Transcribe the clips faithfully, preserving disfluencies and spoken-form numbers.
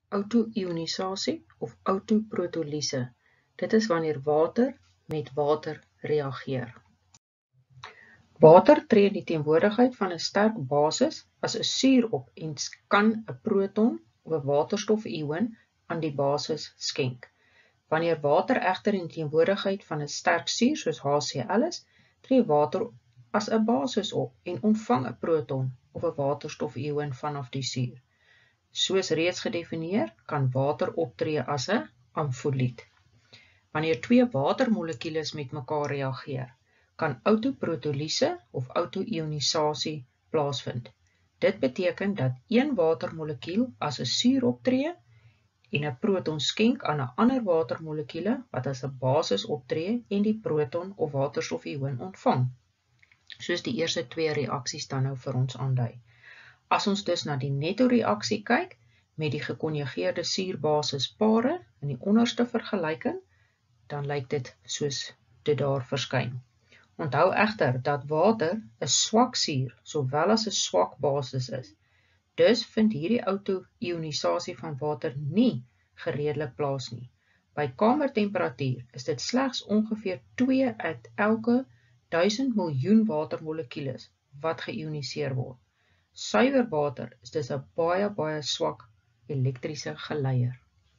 auto-ionisasie of autoprotolise. Dit is wanneer water met water reageer. Water tree in die teenwoordigheid van 'n sterk basis as 'n suur op en kan 'n proton of 'n waterstof-ion aan die basis skenk. Wanneer water egter in die teenwoordigheid van 'n sterk suur soos H C l is, tree water as 'n basis op en ontvang 'n proton of 'n waterstof-ion vanaf die suur. Soos reeds gedefinieer, kan water optree as 'n amfoliet. Wanneer twee watermolekules met mekaar reageer, kan autoprotolise of auto-ionisasie plaasvind. Dit beteken dat een watermolekuul as 'n suur optree en 'n proton skenk aan 'n ander watermolekuule wat as 'n basis optree en die proton of waterstof-ion ontvang. Soos die eerste twee reaksies dan nou vir ons aandui. As ons dus na die netto-reaksie kyk met die gekonjugeerde suurbasispare in die onderste vergelyking, dan lyk dit soos dit daar verskyn. Onthou egter dat water 'n swak suur sowel as 'n swak basis is. Dus vind hierdie auto-ionisasie van water nie gereedelik plaas nie. By kamertemperatuur is dit slegs ongeveer twee uit elke duisend miljoen watermolekules wat geïoniseer word. Suiwer water is dus 'n baie baie swak elektriese geleier.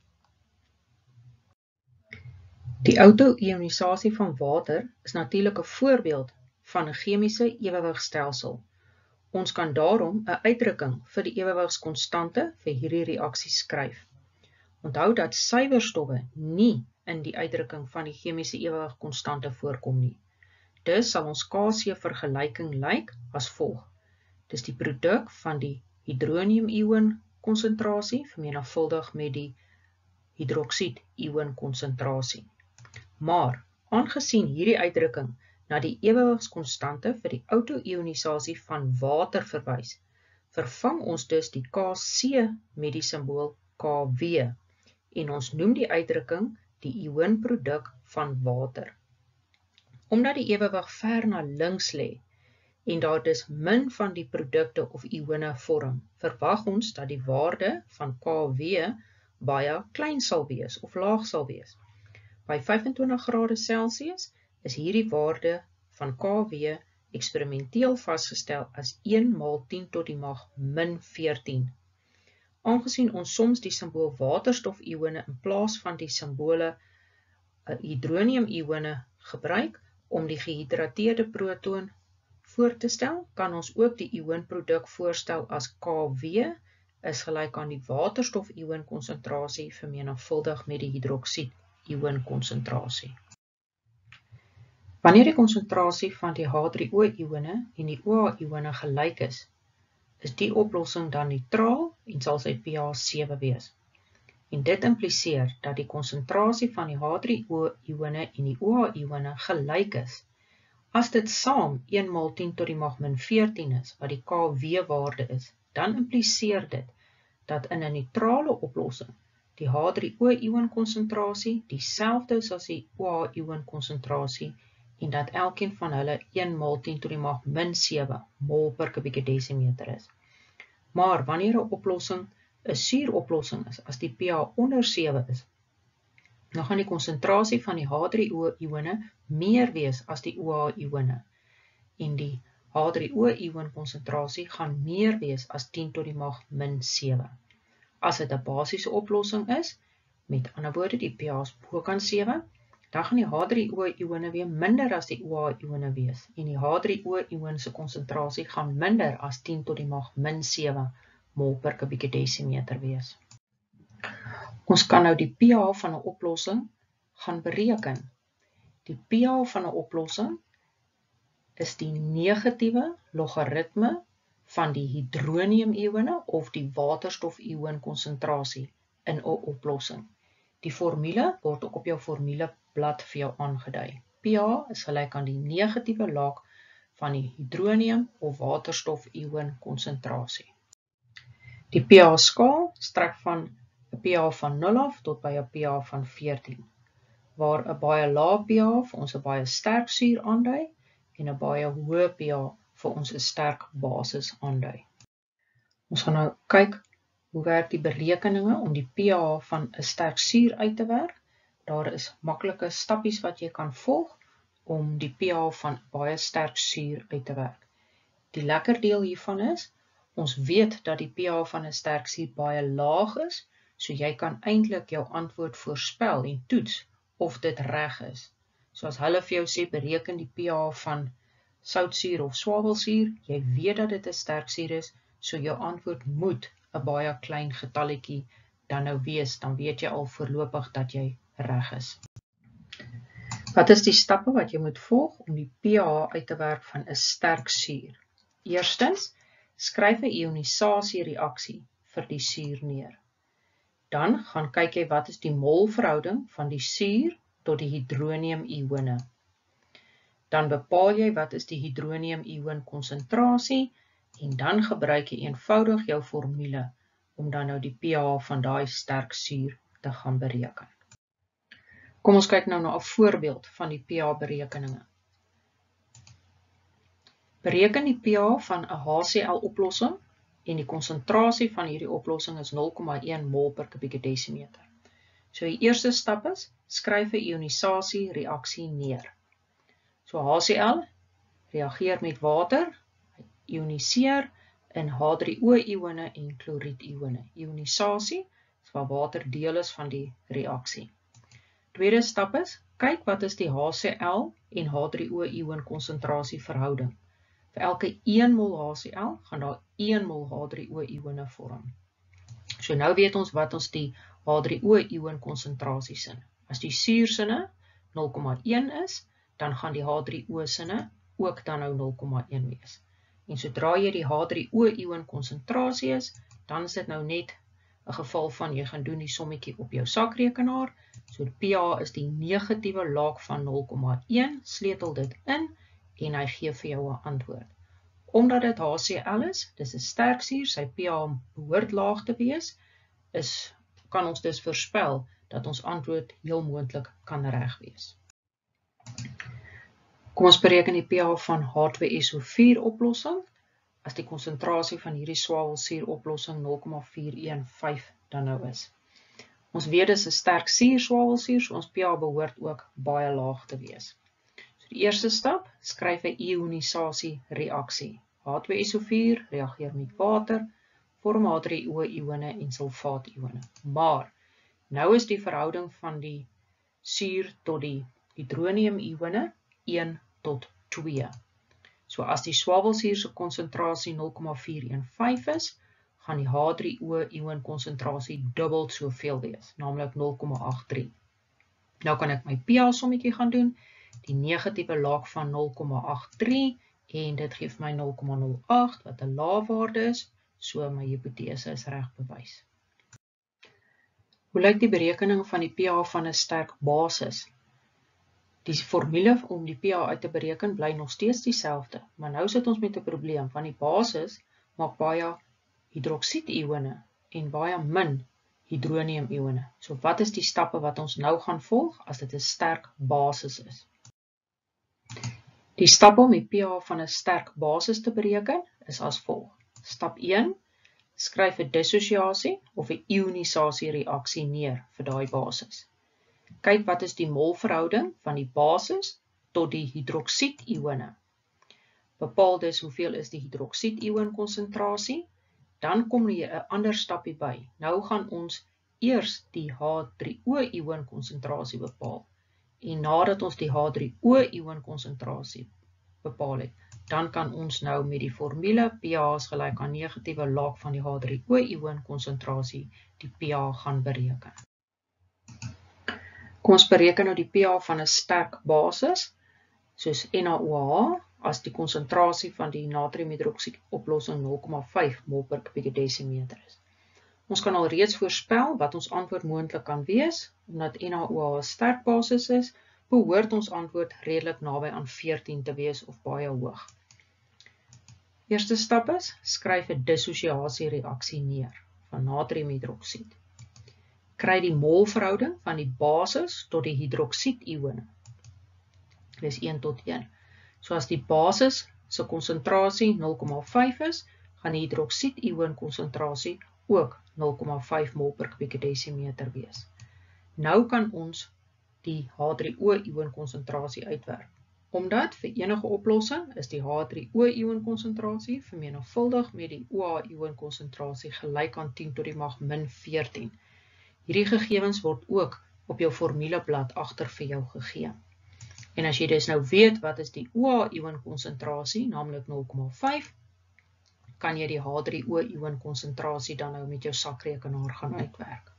Die auto-ionisasie van water is natuurlik 'n voorbeeld van 'n chemiese ewewigsstelsel. Ons kan daarom 'n uitdrukking vir die ewewigskonstante vir hierdie reaksie skryf. Onthou dat suiwerstowwe nie in die uitdrukking van die chemiese ewewigkonstante voorkom nie. Dus sal ons K C vergelyking lyk as volg. Dis die produk van die hidronium-ion konsentrasie vermenigvuldig met die hidroksied-ion konsentrasie. Maar, aangesien hierdie uitdrukking na die ewewigskonstante vir die auto-ionisasie van water verwys, vervang ons dus die K C met die simbool K W en ons noem die uitdrukking die ionproduk van water. Omdat die ewewig ver na links lê en daar dus min van die produkte of ione vorm, verwag ons dat die waarde van K W baie klein sal wees of laag sal wees. By vyfentwintig grade Celsius is hierdie waarde van K W eksperimenteel vasgestel as een maal tien tot die mag min veertien. Aangesien ons soms die simbool waterstof-ione in plaas van die simbole hidronium-ione gebruik om die gehidrateerde proton voor te stel, kan ons ook die ionproduk voorstel as K W is gelyk aan die waterstof-ion konsentrasie vermenigvuldig met die hidroksied-ion konsentrasie. Wanneer die konsentrasie van die H drie O-ione en die O H-ione gelyk is, is die oplossing dan neutraal en sal sy pH sewe wees. En dit impliseer dat die konsentrasie van die H drie O-ione en die O H-ione gelyk is. As dit saam een maal tien tot die mag min veertien is, wat die K W-waarde is, dan impliseer dit dat in 'n neutrale oplossing die H drie O-ion konsentrasie dieselfde is as die O H-ion konsentrasie en dat elkeen van hulle een maal tien tot die mag min sewe mol per kubieke desimeter is. Maar wanneer 'n oplossing 'n suuroplossing is, as die pH onder sewe is, dan gaan die konsentrasie van die H drie O-ione meer wees as die O H-ione en die H drie O-ion konsentrasie gaan meer wees as tien tot die mag min sewe. As dit 'n basiese oplossing is, met ander woorde die pH bokant sewe, dan gaan die H drie O-ione weer minder as die O H-ione wees en die H drie O-ion se konsentrasie gaan minder as tien tot die mag min sewe mol per kubieke desimeter wees. Ons kan nou die pH van 'n oplossing gaan bereken. Die pH van 'n oplossing is die negatiewe logaritme van die hidronium-ione of die waterstof-ion konsentrasie in 'n oplossing. Die formule word ook op jou formuleblad vir jou aangedui. pH is gelyk aan die negatiewe laag van die hidronium of waterstof-ion konsentrasie. Die pH-skaal strek van 'n pH van nul af tot by 'n pH van veertien, waar 'n baie lae pH vir ons 'n baie sterk suur aandui en 'n baie hoë pH vir ons 'n sterk basis aandui. Ons gaan nou kyk Hoe werk die berekeninge om die pH van 'n sterk suur uit te werk? Daar is maklike stappies wat jy kan volg om die pH van baie sterk suur uit te werk. Die lekker deel hiervan is, ons weet dat die pH van 'n sterk suur baie laag is, so jy kan eintlik jou antwoord voorspel en toets of dit reg is. So as hulle vir jou sê, bereken die pH van soutsuur of swavelsuur, jy weet dat dit 'n sterk suur is, so jou antwoord moet 'n baie klein getalletjie dan nou wees, dan weet jy al voorlopig dat jy reg is. Wat is die stappe wat jy moet volg om die pH uit te werk van 'n sterk suur? Eerstens, skryf 'n ionisasiereaksie vir die suur neer. Dan gaan kyk jy wat is die molverhouding van die suur tot die hidronium-ione. Dan bepaal jy wat is die hidronium-ion konsentrasie en dan gebruik jy eenvoudig jou formule om dan nou die pH van daai sterk suur te gaan bereken. Kom ons kyk nou na 'n voorbeeld van die pH berekeninge. Bereken die pH van 'n H C L oplossing en die konsentrasie van hierdie oplossing is nul komma een mol per kubieke desimeter. So die eerste stap is, skryf 'n ionisasiereaksie neer. So H C L reageer met water, ioniseer in H drie O-ione en kloried-ione. Ionisasie is waar water deel is van die reaksie. Tweede stap is, kyk wat is die H C L en H drie O-ion konsentrasie verhouding. Vir elke een mol H C L gaan daar een mol H drie O-ione vorm. So nou weet ons wat ons die H drie O-ion konsentrasie sin. As die suursinne nul komma een is, dan gaan die H drie O-sinne ook dan nou nul komma een wees. En sodra jy die H drie O-ion konsentrasie is, dan is dit nou net 'n geval van jy gaan doen die sommetjie op jou sakrekenaar. So die pH is die negatiewe laag van nul komma een, sleutel dit in en hy gee vir jou 'n antwoord. Omdat dit H C L is, dis 'n sterk suur, sy pH behoort laag te wees, is kan ons dus voorspel dat ons antwoord heel moontlik kan reg wees. Kom ons bereken die pH van H twee S O vier oplossing. As die konsentrasie van hierdie swavelsuur oplossing nul komma vier een vyf dan nou is. Ons weet dis 'n sterk suur swavelsuur, so ons pH behoort ook baie laag te wees. So die eerste stap, skryf 'n ionisasiereaksie. H twee S O vier reageer met water, vorm H drie O-ione en sulfaat-ione. Maar nou is die verhouding van die suur tot die hidronium-ione een tot twee. So as die swavelsuur se konsentrasie nul komma vier een vyf is, gaan die H drie O-ion konsentrasie dubbel soveel wees, naamlik nul komma agt drie. Nou kan ek my pH sommetjie gaan doen, die negatiewe laag van nul komma agt drie en dit gee my nul komma nul agt wat 'n lae waarde is, so my hipotese is reg bewys. Hoe lyk die berekening van die pH van 'n sterk basis? Die formule om die pH uit te bereken bly nog steeds dieselfde, maar nou sit ons met 'n probleem, want die basis maak baie hidroksied-ione en baie min hidronium-ione. So wat is die stappe wat ons nou gaan volg as dit 'n sterk basis is? Die stappe om die pH van 'n sterk basis te bereken is as volg. Stap een, skryf 'n dissosiasie of 'n ionisasiereaksie neer vir daai basis. Kyk wat is die molverhouding van die basis tot die hidroksied-ione. Bepaal dus hoeveel is die hidroksied-ion konsentrasie, dan kom jy 'n ander stapie by. Nou gaan ons eers die H drie O-ion konsentrasie bepaal. En nadat ons die H drie O-ion konsentrasie bepaal het, dan kan ons nou met die formule pH is gelyk aan negatiewe laag van die H drie O-ion konsentrasie die pH gaan bereken. Kom ons bereken nou die pH van 'n sterk basis, soos N A O H, as die konsentrasie van die natriumhidroksied oplossing nul komma vyf mol per kubieke desimeter is. Ons kan al reeds voorspel wat ons antwoord moontlik kan wees, omdat N A O H 'n sterk basis is, behoort ons antwoord redelik naby aan veertien te wees of baie hoog. Eerste stap is, skryf 'n dissosiasiereaksie neer van natriumhidroksied. Kry die molverhouding van die basis tot die hidroksied-ione. Dis een tot een. So as die basis se konsentrasie nul komma vyf is, gaan die hidroksied-ion konsentrasie ook nul komma vyf mol per kubieke desimeter wees. Nou kan ons die H drie O-ion konsentrasie uitwerk. Omdat vir enige oplossing is die H drie O-ion konsentrasie vermenigvuldig met die O H-ion konsentrasie gelyk aan tien tot die mag min veertien. Hierdie gegevens word ook op jou formuleblad agter vir jou gegee. En as jy dus nou weet wat is die O H-ion konsentrasie, naamlik nul komma vyf, kan jy die H drie O-ion konsentrasie dan nou met jou sakrekenaar gaan uitwerk.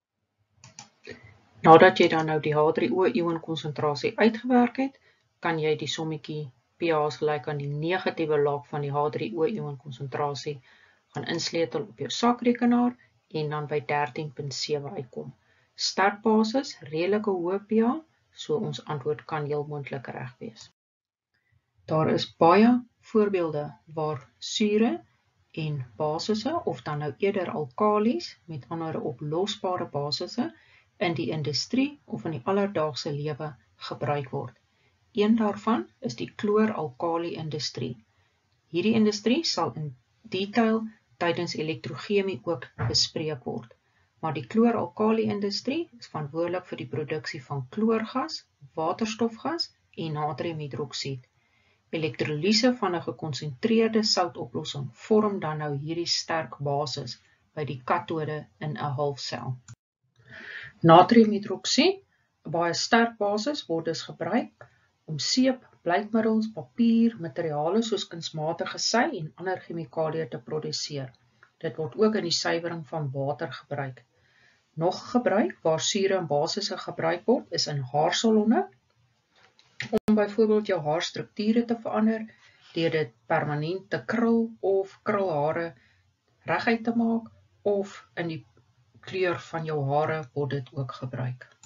Nadat jy dan nou die H drie O-ion konsentrasie uitgewerk het, kan jy die sommetjie pH gelyk aan die negatiewe laag van die H drie O-ion konsentrasie gaan insleutel op jou sakrekenaar en dan by dertien komma sewe uitkom. Sterk basis, redelike hoë pH, so ons antwoord kan heel moontlik reg wees. Daar is baie voorbeelde waar sure en basisse, of dan nou eerder alkalies, met ander oplosbare basisse, in die industrie of in die alledaagse lewe gebruik word. Een daarvan is die chloor-alkali-industrie. Hierdie industrie sal in detail tydens elektrochemie ook bespreek word. Maar die chloor-alkali-industrie is verantwoordelik vir die produksie van chloorgas, waterstofgas en natriumhidroksied. Elektrolise van 'n gekonsentreerde soutoplossing vorm dan nou hierdie sterk basis by die katode in 'n halfsel. Natriumhidroksied, 'n baie sterk basis, word dus gebruik om seep, blykmiddels, papier, materiale soos kunsmatige sy en ander chemikalieë te produseer. Dit word ook in die suiwering van water gebruik. Nog gebruik waar sure en basisse gebruik word is in haarsalonne, om byvoorbeeld jou haarstrukture te verander, deur dit permanent te krul of krulhare reguit te maak, of in die kleur van jou hare word dit ook gebruik.